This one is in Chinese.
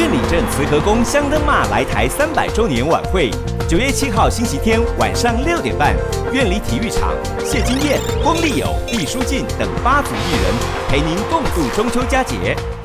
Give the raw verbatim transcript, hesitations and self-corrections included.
燕里镇慈和宫香灯骂来台三百周年晚会，九月七号星期天晚上六点半，苑里体育场，谢金燕、翁立友、毕书尽等八组艺人陪您共度中秋佳节。